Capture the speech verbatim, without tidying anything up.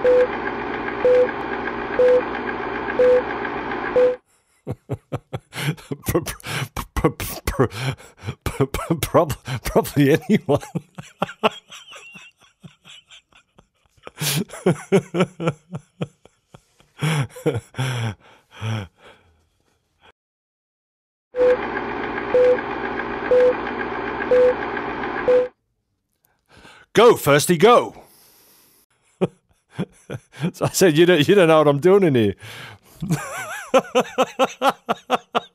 Probably, probably anyone. Go, Firsty, go. So I said, you don't, you don't know what I'm doing in here.